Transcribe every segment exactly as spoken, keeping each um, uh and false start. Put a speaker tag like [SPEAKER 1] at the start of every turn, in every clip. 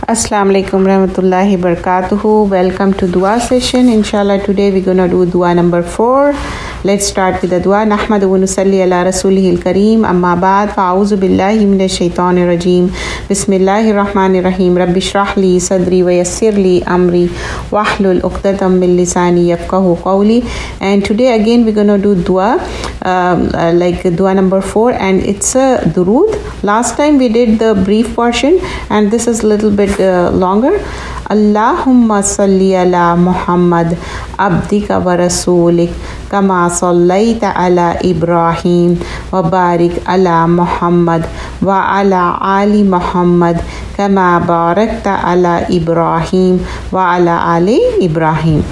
[SPEAKER 1] Assalamu alaikum rahmatullahi barakatuhu. Welcome to dua session. Inshallah today we're going to do dua number four. Let's start with the dua. Nahmadu wa nusalli ala rasulihil kareem. Amma ba'd. Fa'auzu billahi minash shaitanir rajeem. Bismillahir rahmanir rahim. Rabbi shrah li sadri wa yassir li amri wahlul uqdatam min lisani yafqahu qawli. And today again we're going to do dua um, uh, like dua number four, and it's a durud. Last time we did the brief portion and this is a little bit uh, longer. Allahumma salli ala Muhammad abdika wa rasulik kama sallaita ala Ibrahim wa barik ala Muhammad wa ala ali Muhammad kama barakta ala Ibrahim wa ala ali Ibrahim.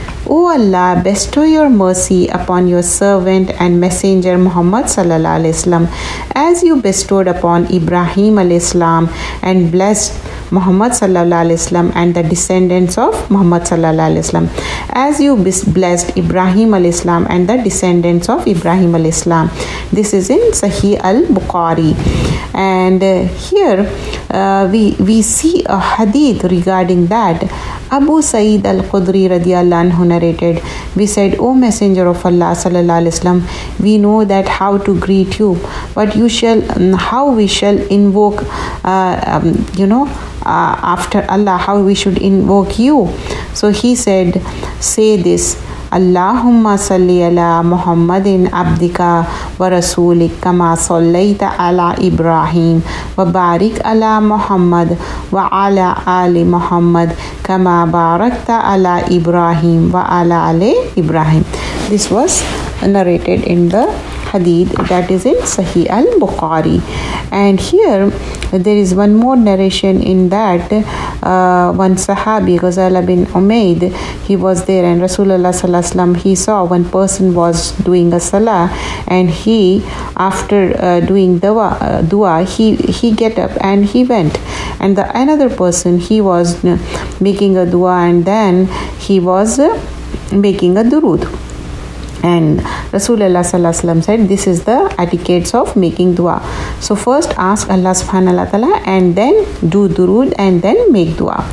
[SPEAKER 1] O Allah, bestow your mercy upon your servant and messenger Muhammad sallallahu alaihi wasallam, as you bestowed upon Ibrahim alayhi salam and blessed Muhammad sallallahu alaihi wasallam and the descendants of Muhammad sallallahu alaihi wasallam, as you blessed Ibrahim alayhi salam and the descendants of Ibrahim alayhi salam. This is in Sahih al-Bukhari, and uh, here uh, we we see a hadith regarding that. Abu Sa'id al-Khudri radiyallahu anhu narrated, we said, O Messenger of Allah sallallahu alaihi wasallam, we know that how to greet you, but you shall, how we shall invoke, uh, um, you know, uh, after Allah, how we should invoke you. So he said, say this, Allahumma salli ala Muhammadin abdika wa rasulik kama sallaita ala Ibrahim wa barik ala Muhammad wa ala ali Muhammad kama barakta ala Ibrahim wa ala ali Ibrahim. This was narrated in the hadith that is in Sahih al-Bukhari. And here there is one more narration in that uh, one Sahabi, Ghazala bin Umayd, he was there and Rasulullah sallallahu alaihi wasallam, he saw one person was doing a salah, and he after uh, doing dua, uh, dua he he get up and he went, and the another person he was uh, making a dua, and then he was uh, making a durud. And Rasulullah sallallahu alaihi wasallam said, this is the etiquettes of making dua. So first ask Allah subhanahu wa ta'ala and then do durud and then make dua.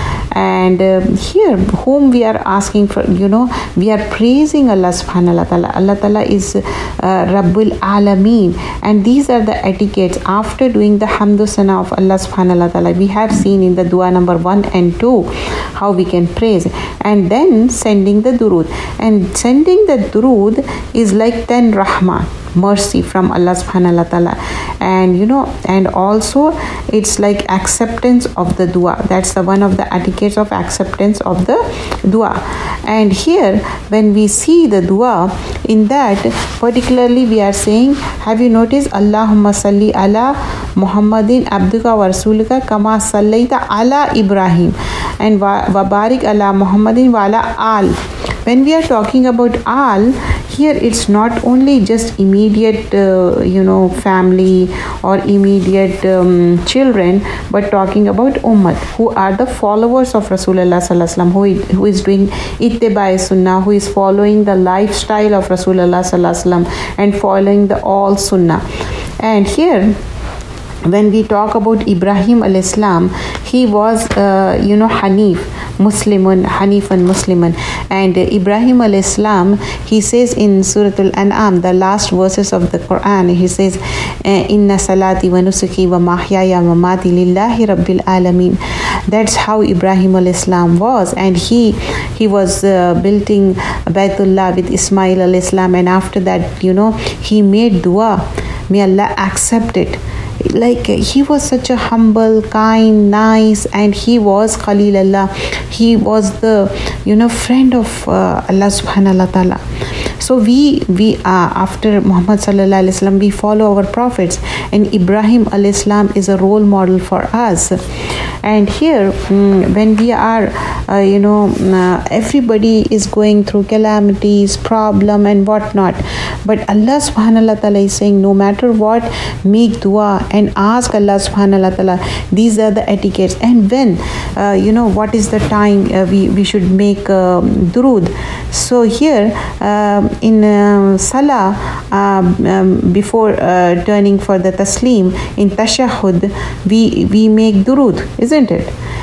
[SPEAKER 1] And uh, here whom we are asking for, you know, we are praising Allah subhanahu wa ta'ala. Allah ta'ala is uh, Rabbul Alameen, and these are the etiquettes after doing the hamdu sana of Allah subhanahu wa ta'ala. We have seen in the dua number one and two how we can praise, and then sending the durud, and sending the durud is like ten rahmah, mercy from Allah subhanahu wa ta'ala, and you know, and also it's like acceptance of the dua. That's the one of the etiquettes of acceptance of the dua. And here when we see the dua, in that particularly we are saying, have you noticed, Allahumma salli ala Muhammadin abduka wa rasulika kama sallaita ala Ibrahim and wa barik ala Muhammadin wa ala al. When we are talking about al, here it's not only just immediate uh, you know family or immediate um, children, but talking about ummah, who are the followers of Rasulullah sallallahu alaihi wasallam, who is, who is doing ittibai sunnah, who is following the lifestyle of Rasulullah sallallahu alaihi wasallam and following the all sunnah. And here when we talk about Ibrahim alayhi salam, he was uh, you know Hanif Muslimun, Hanifan Musliman. And uh, Ibrahim alayhi salam, he says in Surah Al-An'am, the last verses of the Quran, he says, Inna salati wa nusuki wa mahyaya wa mamati lillahi rabbil alameen. That's how Ibrahim alayhi salam was, and he he was uh, building Baytullah with Ismail alayhi salam, and after that, you know, he made dua, may Allah accept it. Like he was such a humble, kind, nice, and he was Khalilullah. He was the, you know, friend of uh, Allah subhanahu wa ta'ala. So we we uh, after Muhammad sallallahu alaihi wasallam, we follow our prophets, and Ibrahim alayhi salam is a role model for us. And here um, when we are uh, you know uh, everybody is going through calamities, problem and whatnot, but Allah subhanahu wa ta'ala is saying, no matter what, make dua and ask Allah subhanahu wa ta'ala. These are the etiquettes. And when uh, you know what is the time uh, we, we should make um, durud. So here um, in uh, salah um, um, before uh, turning for the taslim in tashahhud, we we make durud, isn't it?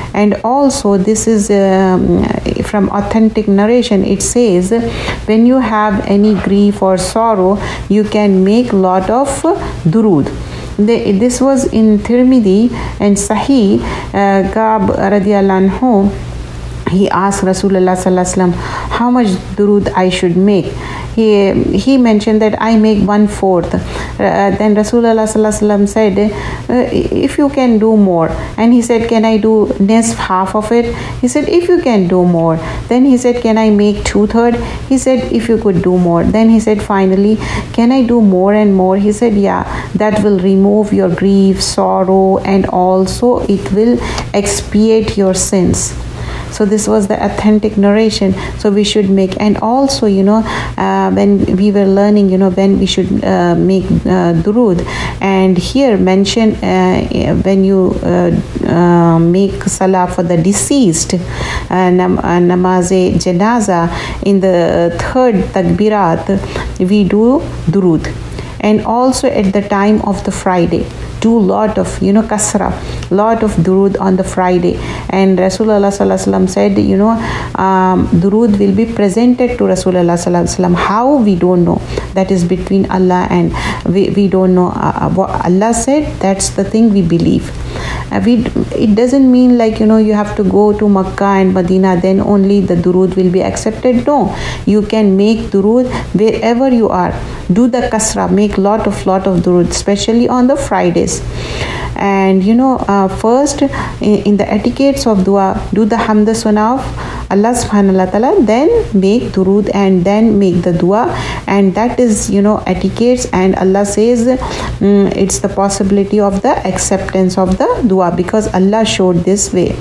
[SPEAKER 1] And also this is um, from authentic narration. It says when you have any grief or sorrow, you can make lot of durud. This was in Tirmidhi and Sahih. uh, Kab radiallahu anhu, he asked Rasulullah sallallahu alaihi wasallam how much durud I should make. He, he mentioned that I make one fourth. Uh, then Rasulullah sallallahu alaihi wasallam said, uh, if you can do more. And he said, can I do nisf, half of it? He said, if you can do more. Then he said, can I make two third? He said, if you could do more. Then he said, finally, can I do more and more? He said, yeah, that will remove your grief, sorrow, and also it will expiate your sins. So this was the authentic narration. So we should make, and also, you know, uh, when we were learning, you know, when we should uh, make uh, durud, and here mention uh, when you uh, uh, make salah for the deceased, uh, nam- uh, namaz-e janaza, in the third takbirat, we do durud. And also at the time of the Friday, do lot of, you know, kasra, lot of durud on the Friday. And Rasulullah sallallahu alaihi wasallam said, you know, um, durud will be presented to Rasulullah sallallahu alaihi wasallam. How, we don't know. That is between Allah, and we, we don't know uh, what Allah said. That's the thing we believe. Uh, we, it doesn't mean like, you know, you have to go to Makkah and Medina, then only the durud will be accepted. No, you can make durud wherever you are. Do the kasra, make lot of lot of durud, especially on the Fridays. And you know, uh, first in, in the etiquettes of dua, do the hamd sana of Allah subhanahu wa ta'ala, then make durud, and then make the dua. And that is, you know, etiquettes. And Allah says mm, it's the possibility of the acceptance of the dua, because Allah showed this way.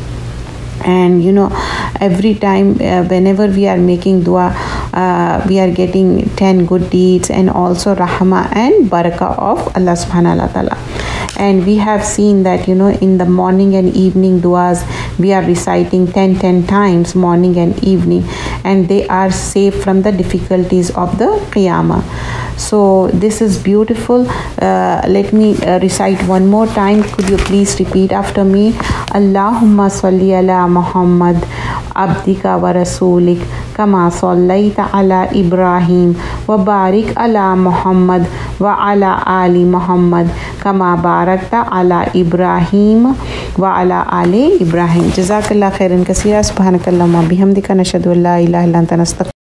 [SPEAKER 1] And you know, every time uh, whenever we are making dua, uh, we are getting ten good deeds, and also rahmah and barakah of Allah subhanahu wa ta'ala. And we have seen that, you know, in the morning and evening duas, we are reciting ten ten times morning and evening, and they are safe from the difficulties of the qiyamah. So this is beautiful. Uh, let me uh, recite one more time. Could you please repeat after me? Allahumma salli ala Muhammad abdika wa rasulik kama sallaita ala Ibrahim wa barik ala Muhammad wa ala ali Muhammad kama barakta ala Ibrahim wa ala ali Ibrahim. Jazakallah khairan kaseera. Subhanakallahumma bihamdika nashhadu an la ilaha illa anta nastaghfiruka